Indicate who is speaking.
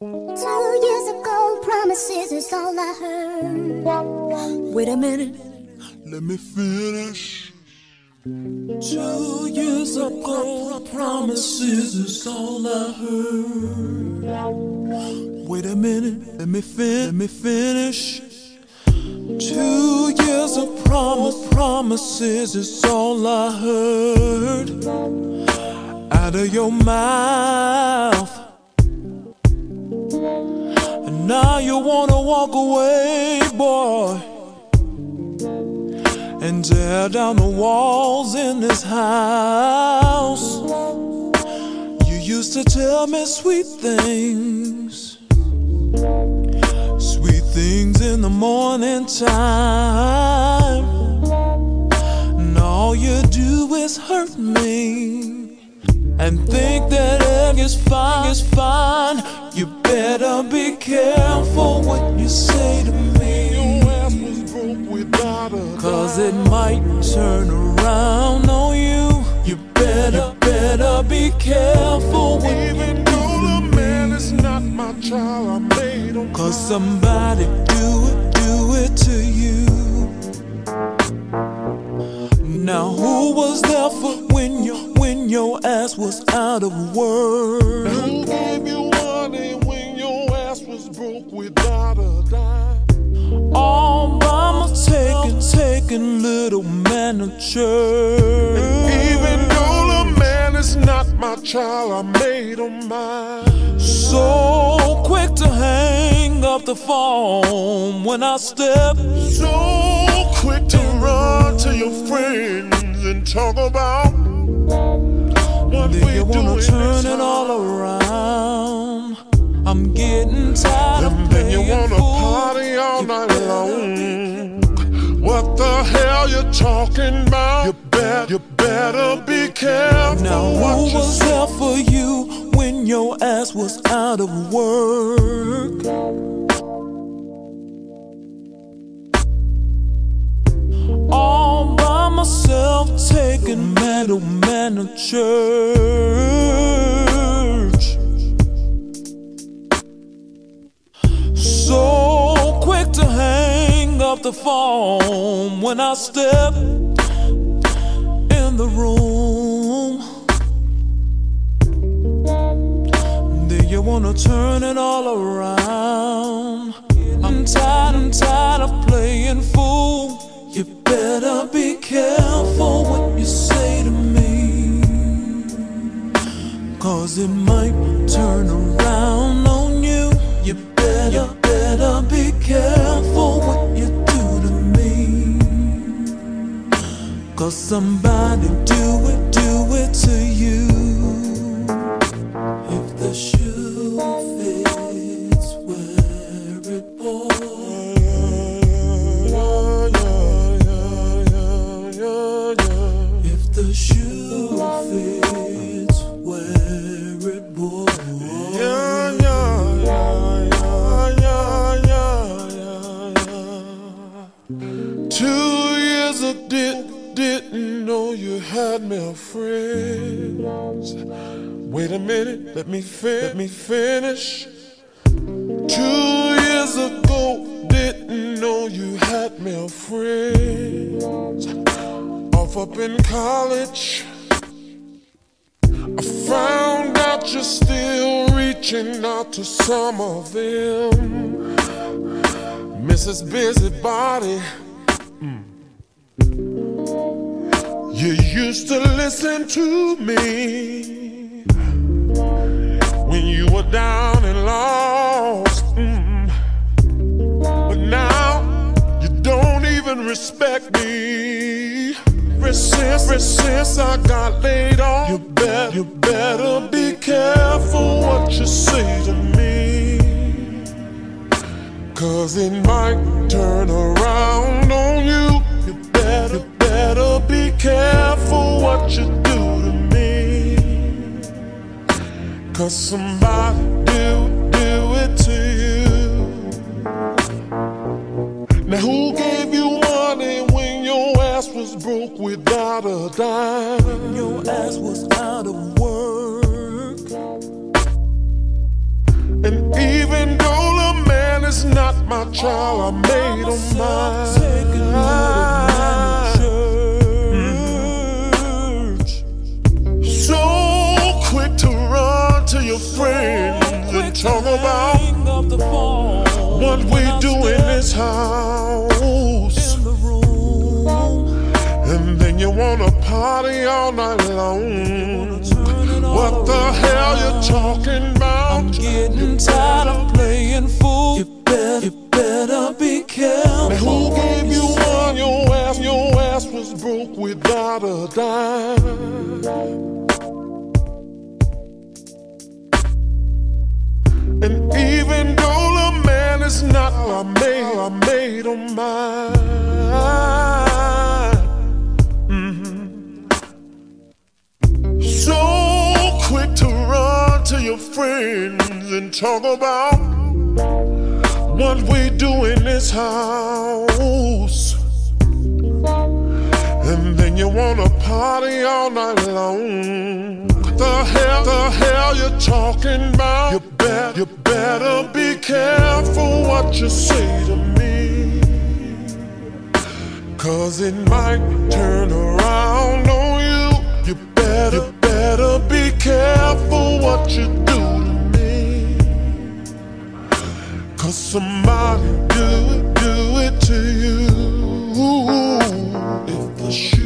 Speaker 1: 2 years ago, promises is all I heard.
Speaker 2: Wait a minute,
Speaker 3: let me finish.
Speaker 2: 2 years ago, promises is all I heard.
Speaker 3: Wait a minute, let me finish.
Speaker 2: 2 years of promises is all I heard out of your mouth. And now you wanna walk away, boy, and tear down the walls in this house. You used to tell me sweet things, sweet things in the morning time, and all you do is hurt me and think that everything's fine. You better be careful what you say to me,
Speaker 3: Your ass was broke without a
Speaker 2: cause it might turn around on you. You better be careful what
Speaker 3: Even
Speaker 2: you
Speaker 3: though
Speaker 2: do
Speaker 3: the
Speaker 2: to
Speaker 3: man
Speaker 2: me,
Speaker 3: is not my child, I made him
Speaker 2: cause
Speaker 3: cry.
Speaker 2: somebody do it to you. Now who was there for when your ass was out of work?
Speaker 3: Who gave you money when your ass was broke without a dime?
Speaker 2: All by myself, taking little man to church.
Speaker 3: Even though the man is not my child, I made him mine.
Speaker 2: So quick to hang up the phone when I step.
Speaker 3: So quick to run to your friends and talk about what
Speaker 2: Do
Speaker 3: we
Speaker 2: you wanna
Speaker 3: doing
Speaker 2: turn
Speaker 3: this
Speaker 2: it all
Speaker 3: time.
Speaker 2: around? I'm getting tired of
Speaker 3: And then
Speaker 2: playing
Speaker 3: you wanna
Speaker 2: fool.
Speaker 3: party all
Speaker 2: You
Speaker 3: night
Speaker 2: better
Speaker 3: long.
Speaker 2: be
Speaker 3: What the hell you talking about? You better be careful.
Speaker 2: Now
Speaker 3: what
Speaker 2: who
Speaker 3: you
Speaker 2: was
Speaker 3: say.
Speaker 2: there for you when your ass was out of work? All by myself, taking man to church. So quick to hang up the phone when I step in the room. Do you wanna turn it all around? I'm tired of playing fool. You better be careful what you say to me, cause it might turn around on you. You better be careful what you do to me, cause somebody do it to you. If the shoe fits, wear it, boy. If the shoe fits, wear it, boy.
Speaker 3: 2 years I didn't know you had male friends. Wait a minute, let me finish. 2 years ago, didn't know you had male friends. Off up in college, I found out you're still reaching out to some of them. Mrs. Busybody, you used to listen to me when you were down and lost, but now you don't even respect me. Since I got laid off, you better be careful what you say to me, cause it might turn around on you. You better be careful what you do to me, cause somebody do it to you. Now who gave you money when your ass was broke without a dime?
Speaker 2: Your ass was out of work.
Speaker 3: And child, I made them mine. So quick to run to your friends and talk about what we do in this house. And then you wanna party all night long. What the hell you talking about?
Speaker 2: I'm getting tired of playing fool. You better be careful.
Speaker 3: Now who gave you one? Your ass was broke without a dime. And even though the man is not, I made him mine. So quick to run to your friends and talk about what we do in this house. And then you wanna party all night long. The hell you talking about? You better be careful what you say to me, 'cause it might turn around on you. You better be careful what you do to me, 'cause somebody do it to you. If the